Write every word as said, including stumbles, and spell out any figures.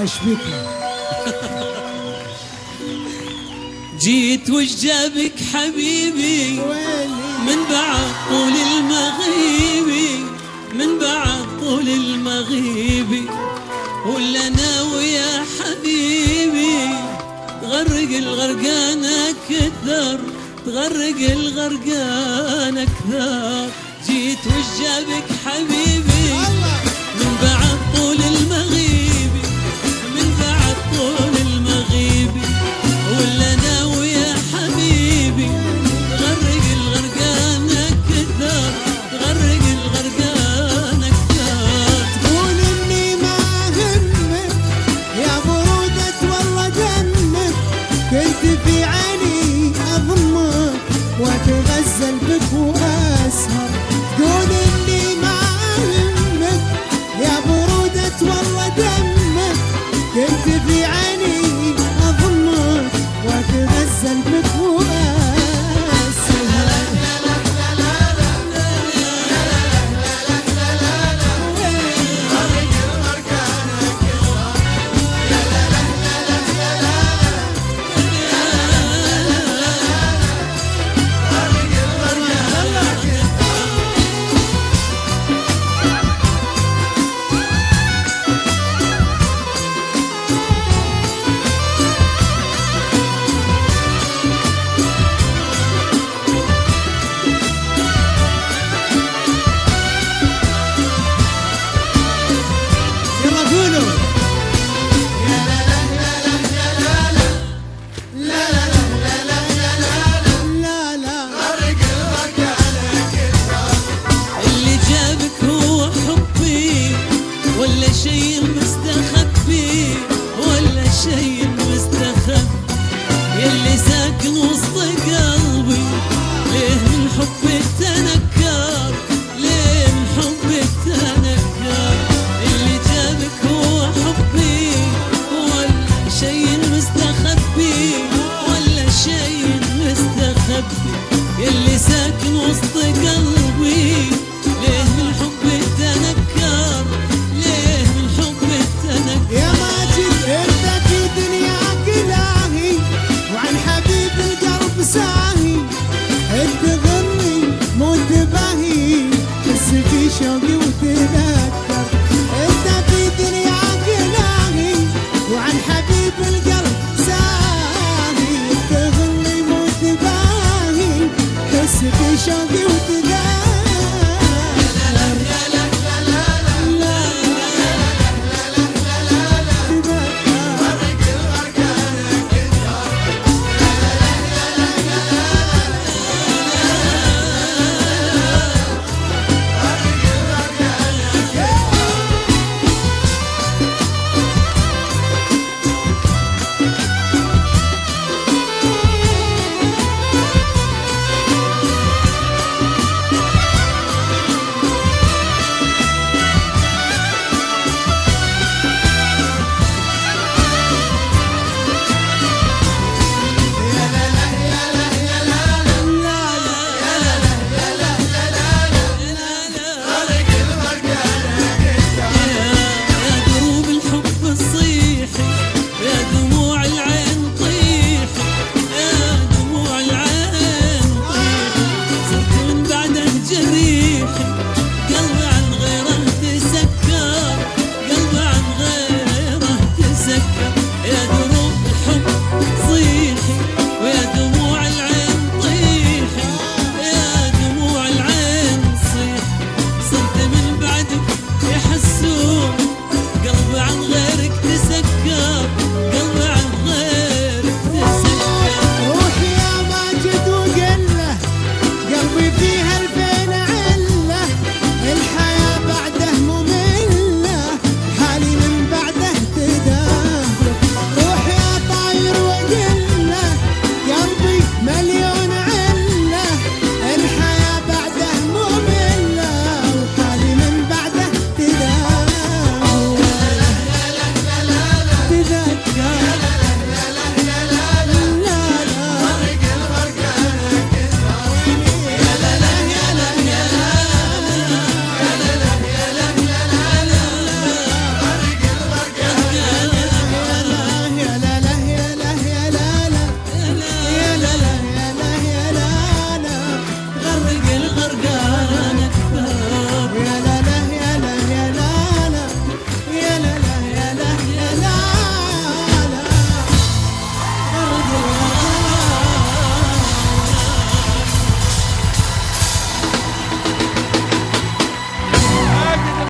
ايش بيك؟ جيت وش جابك حبيبي من بعد طول المغيبي، من بعد طول المغيبي، ولا انا ويا حبيبي تغرق الغرقان اكثر، تغرق الغرقان اكثر. جيت وش جابك حبيبي من بعد طول المغيبي، من بعد طول المغيبي، ولا انا ويا حبيبي تغرق الغرقان اكثر، تغرق الغرقان اكثر. تقول اني ما همك يا برودة والله دمك، كنت في عيني اضمك واتغزل بك واسهر. تقول اني ما همك يا برودة والله دمك، كنت في عيني اضمك واتغزل بك واسهر. ولا شيء مستخبي، ولا شيء مستخبي، يلي ساكن وسط قلبي، ليه من حبك تنكر، ليه من حبك تنكر. اللي جابك هو حبي، ولا شيء مستخبي، ولا شيء مستخبي، يلي ساكن وسط قلبي، ليه من حبك تنكر، ليه من حبك تنكر. يا ماجد انت في دنياك الهي، وعن حبيب القلب ساهي، انت غني مو تباهي، بس في شوقي وتذكر. انت في دنياك الهي، وعن حبيب القلب ساهي، انت غني مو تباهي، بس في شوقي وتذكر.